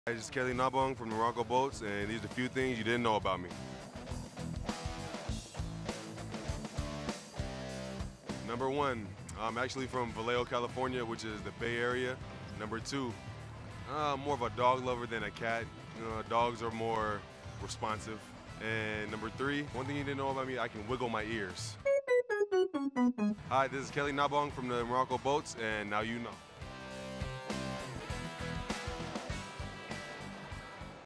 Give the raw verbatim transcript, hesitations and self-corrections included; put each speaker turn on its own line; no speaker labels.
Hi, this is Kelly Nabong from the Morocco Boats, and these are a few things you didn't know about me. Number one, I'm actually from Vallejo, California, which is the Bay Area. Number two, I'm more of a dog lover than a cat. You know, dogs are more responsive. And number three, one thing you didn't know about me, I can wiggle my ears. Hi, this is Kelly Nabong from the Morocco Boats, and now you know.